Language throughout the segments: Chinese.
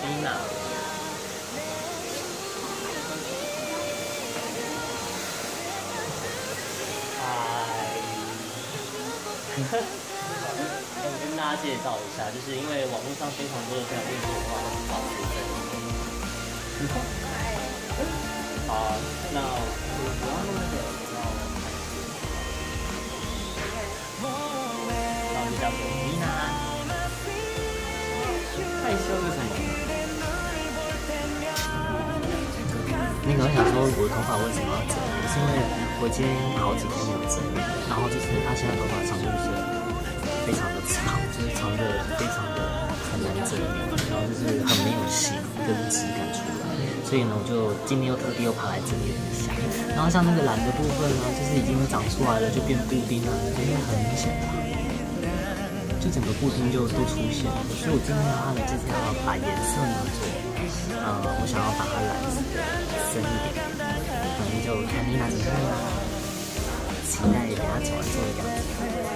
娜。我跟大家介绍一下，就是因为网络上非常多的这样艺术文化都是保持争议。好，那我要弄那个，然后就叫做妮娜。害羞是什么？那个我想说，我的头发为什么要整理？是因为我今天好几天没有整理，然后就是他现在头发长度是非常的长，就是长的非常的很难整理，然后就是很没有型跟质感出来，所以呢，我就今天又特地又跑来整理一下。然后像那个蓝的部分呢，就是已经长出来了，就变布丁了，因为很明显吧，就整个布丁就都出现了。所以我今天的话呢，就是要把颜色呢做，我想要把它染深一点，反正就看妮娜怎么样啦。期待等下剪完之后的样子。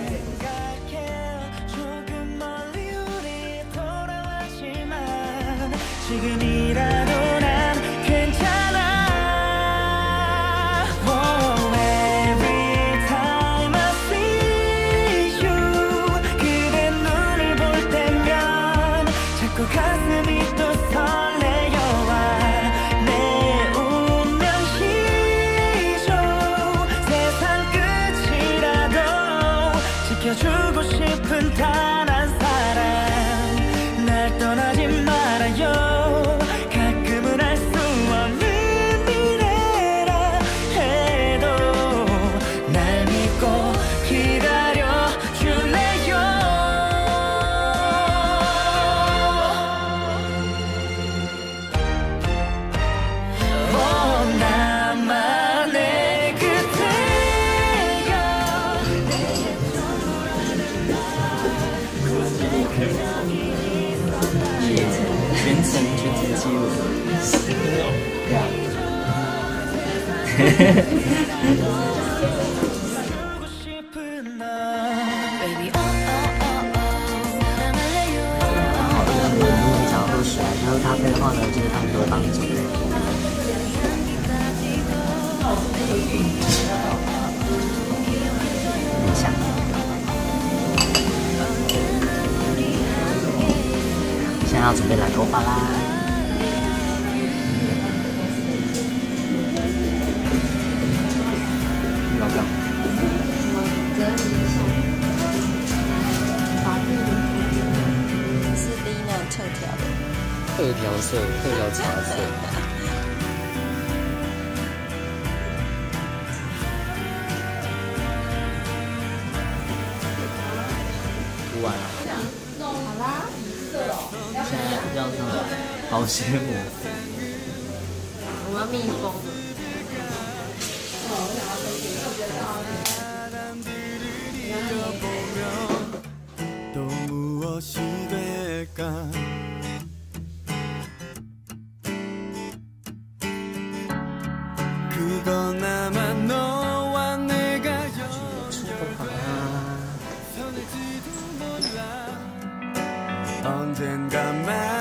喝咖啡的话呢，就是他们都会帮你准备。很香。现在要准备染头发啦。老张。 是第一那种特调的。 特调色，特调茶色。涂完了。 好啦。 现在要上保鲜膜。 我要密封。 언젠가